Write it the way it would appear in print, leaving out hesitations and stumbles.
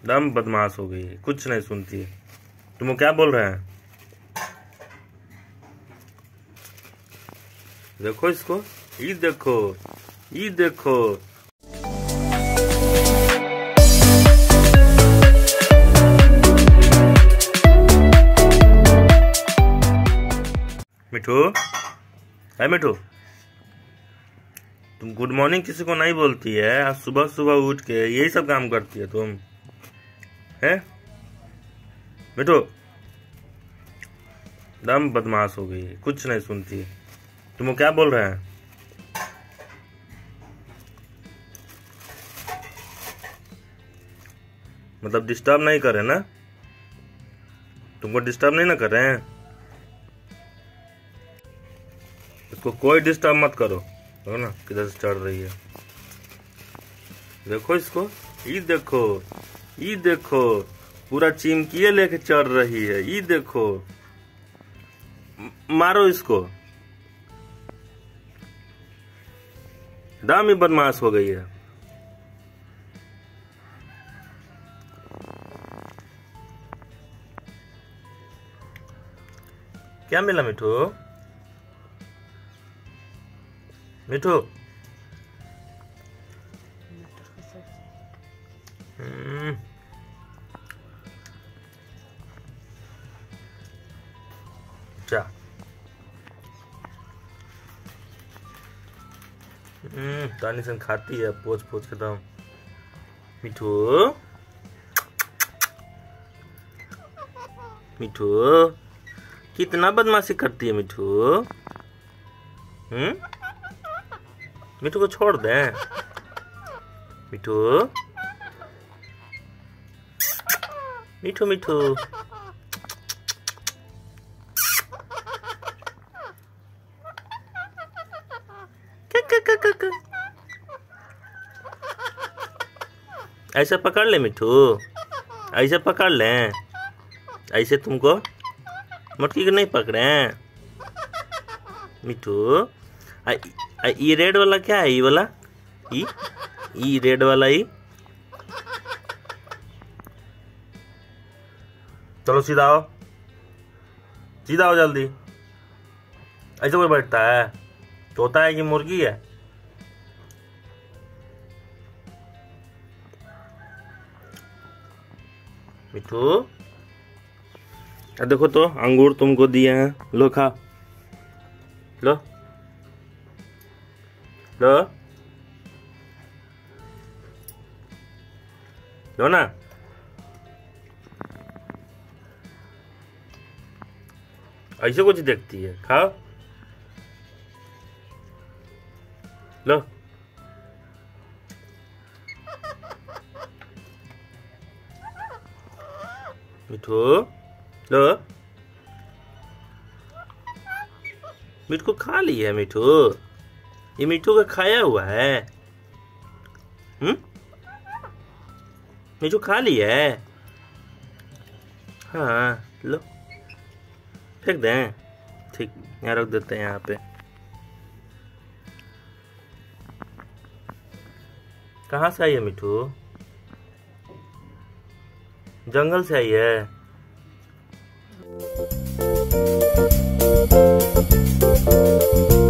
दम बदमाश हो गई है, कुछ नहीं सुनती है। तुम क्या बोल रहे हैं? देखो इसको, ये देखो, ये देखो। मिठू, है मिठू, तुम गुड मॉर्निंग किसी को नहीं बोलती है। आज सुबह सुबह उठ के यही सब काम करती है तुम, है मिठू? दम बदमाश हो गई है, कुछ नहीं सुनती है। तुम क्या बोल रहे हैं? मतलब डिस्टर्ब नहीं कर रहे ना? तुमको डिस्टर्ब नहीं ना कर रहे हैं? इसको कोई डिस्टर्ब मत करो। देखो ना किधर से चढ़ रही है। देखो इसको, ये देखो, ये देखो, पूरा चिमकिए लेके चढ़ रही है। ये देखो, मारो इसको। दाम ही बदमाश हो गई है। क्या मिला मिठू? मिठू, जा। तानी सन खाती है पोछ पोछ के दम। मिठू, मिठू, कितना बदमाशी करती है मिठू। मिठू को छोड़ दे। मिठू, मिठू, मिठू, ऐसे पकड़ ले मिठू, ऐसे पकड़ ले। ऐसे तुमको मटकी को नहीं पकड़े मिठू। ये रेड वाला क्या है? ये वाला, ये रेड वाला, ये चलो सीधा आओ, सीधा आओ जल्दी। ऐसे कोई बैठता है? तोता है कि मुर्गी है? मिठू, देखो तो अंगूर तुमको दिए हैं, लो खा, लो लो, लो ना। ऐसे कुछ देखती है, खाओ, लो। मिठू, लो। मिठू को खा ली है मिठू। ये मिठू का खाया हुआ है। मिठू खा ली है। हाँ लो, फेंक दें? ठीक, यहाँ रख देते हैं यहाँ पे। कहाँ से आई है मिठू? जंगल से आई है।